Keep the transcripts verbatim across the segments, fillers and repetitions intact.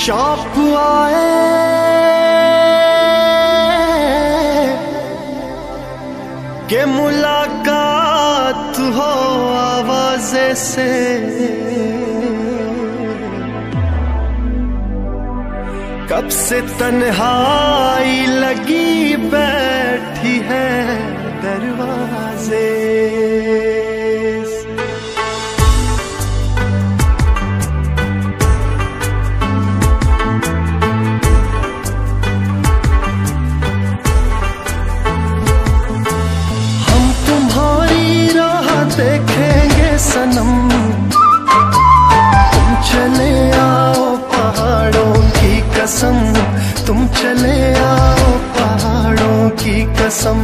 शौक आए के मुलाकात हो आवाज़े से, कब से तन्हाई लगी बैठी है दरवाजे। हम तुम्हारी राह देखेंगे सनम, तुम चले आओ पहाड़ों की कसम, तुम चले आओ पहाड़ों की कसम।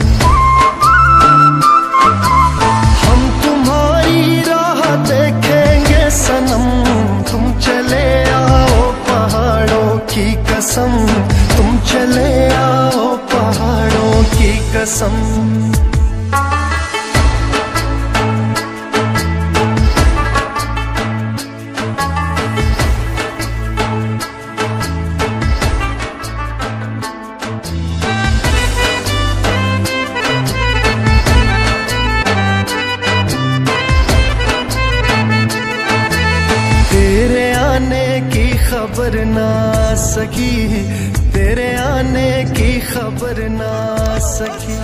हम तुम्हारी राह देखेंगे सनम, तुम चले आओ पहाड़ों की कसम, तुम चले आओ पहाड़ों की कसम। तेरे आने की खबर ना सकी, तेरे आने की खबर ना सकी,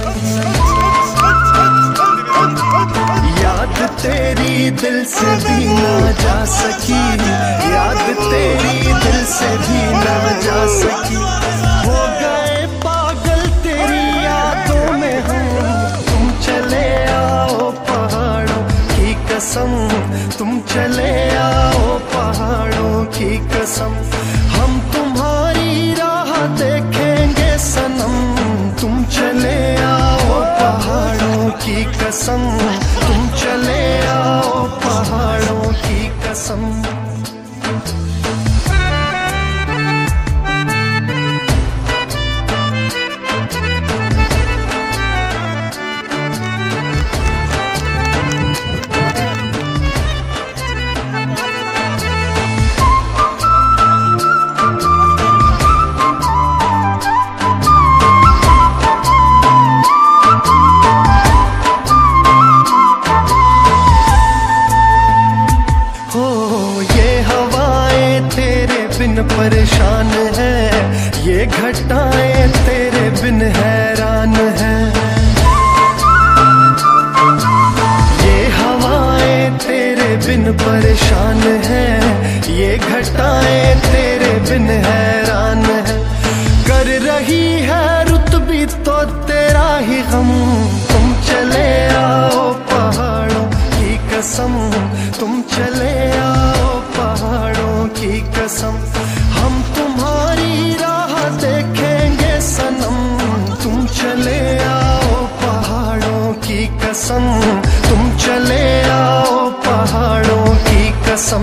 याद तेरी दिल से भी ना जा सकी, याद तेरी दिल से भी ना जा सकी। हो गए पागल तेरी यादों में हम, तुम चले आओ पहाड़ों की कसम, तुम चले आओ पहाड़ों की कसम। हम तुम्हारी राह देखेंगे सनम, तुम चले आओ पहाड़ों की कसम, तुम चले आओ पहाड़ों की कसम। बिन परेशान है ये घटाएं, तेरे बिन हैरान है ये हवाएं, तेरे बिन परेशान है ये घटाएं, तेरे बिन हैरान है। कर रही है रुत भी तो तेरा ही गम, तुम चले आओ पहाड़ों की कसम, तुम चले आओ पहाड़ों की कसम। हम तुम्हारी राह देखेंगे सनम, तुम चले आओ पहाड़ों की कसम, तुम चले आओ पहाड़ों की कसम।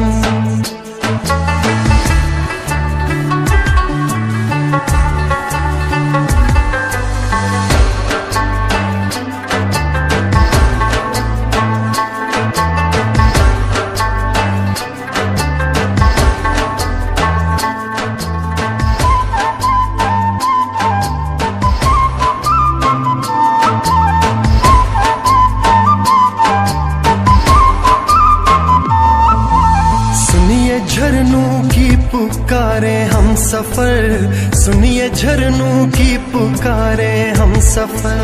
झरनों की पुकारे हम सफर, सुनिए झरनों की पुकारे हम सफर।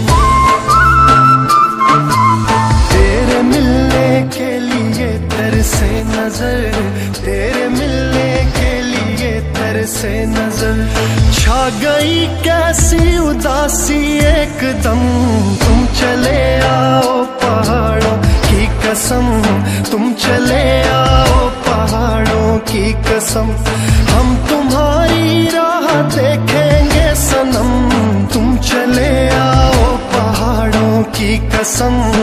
तेरे मिलने के लिए तरसे नजर, तेरे मिलने के लिए तरसे नजर। छा गई कैसी उदासी एकदम, तुम चले आओ पहाड़ों की कसम, तुम चले आओ पहाड़ों की कसम। हम तुम्हारी राह देखेंगे सनम, तुम चले आओ पहाड़ों की कसम,